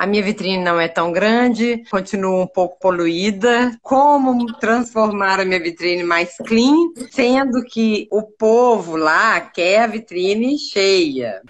A minha vitrine não é tão grande, continua um pouco poluída. Como transformar a minha vitrine mais clean, sendo que o povo lá quer a vitrine cheia?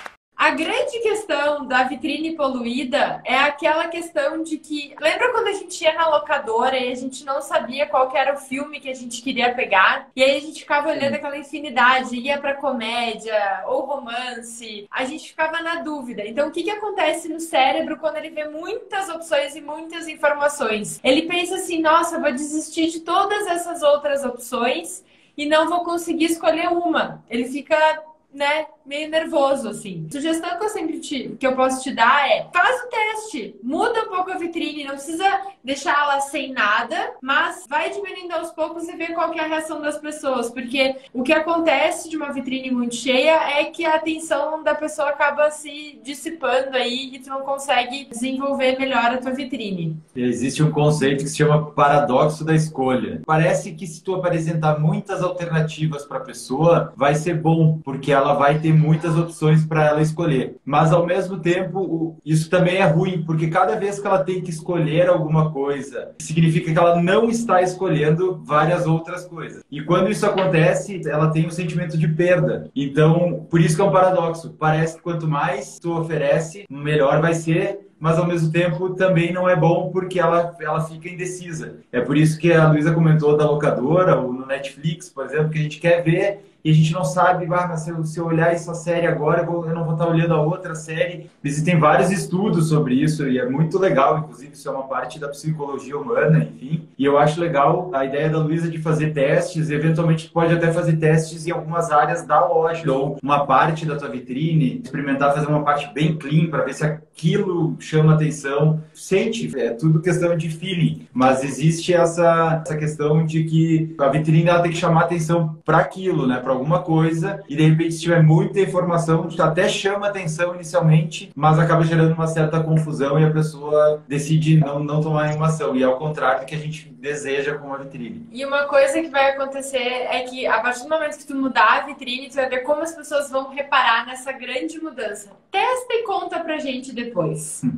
A grande questão da vitrine poluída é aquela questão de que... Lembra quando a gente ia na locadora e a gente não sabia qual que era o filme que a gente queria pegar? E aí a gente ficava olhando aquela infinidade, ia pra comédia ou romance. A gente ficava na dúvida. Então, o que que acontece no cérebro quando ele vê muitas opções e muitas informações? Ele pensa assim, nossa, eu vou desistir de todas essas outras opções e não vou conseguir escolher uma. Ele fica... né, meio nervoso, assim. Sugestão que eu sempre que eu posso te dar é: faz o teste, muda um pouco a vitrine, não precisa deixar ela sem nada, mas vai diminuindo aos poucos e ver qual que é a reação das pessoas, porque o que acontece de uma vitrine muito cheia é que a atenção da pessoa acaba se dissipando aí e tu não consegue desenvolver melhor a tua vitrine. Existe um conceito que se chama paradoxo da escolha. Parece que se tu apresentar muitas alternativas para a pessoa, vai ser bom, porque ela vai ter muitas opções para ela escolher. Mas ao mesmo tempo, isso também é ruim, porque cada vez que ela tem que escolher alguma coisa, significa que ela não está escolhendo várias outras coisas. E quando isso acontece, ela tem um sentimento de perda. Então, por isso que é um paradoxo. Parece que quanto mais tu oferece, melhor vai ser, mas ao mesmo tempo também não é bom porque ela fica indecisa. É por isso que a Luísa comentou da locadora ou no Netflix, por exemplo, que a gente quer ver e a gente não sabe, mas se eu olhar essa série agora, eu não vou estar olhando a outra série. Existem vários estudos sobre isso e é muito legal, inclusive isso é uma parte da psicologia humana, enfim. E eu acho legal a ideia da Luísa de fazer testes, eventualmente pode até fazer testes em algumas áreas da loja, ou uma parte da tua vitrine, experimentar fazer uma parte bem clean para ver se aquilo chama atenção. Sente, é tudo questão de feeling, mas existe essa questão de que a vitrine ela tem que chamar atenção para aquilo, né, para alguma coisa, e de repente se tiver muita informação, até chama atenção inicialmente, mas acaba gerando uma certa confusão e a pessoa decide não tomar nenhuma ação, e é ao contrário do que a gente deseja com a vitrine. E uma coisa que vai acontecer é que a partir do momento que tu mudar a vitrine, tu vai ver como as pessoas vão reparar nessa grande mudança. Testa e conta pra gente depois.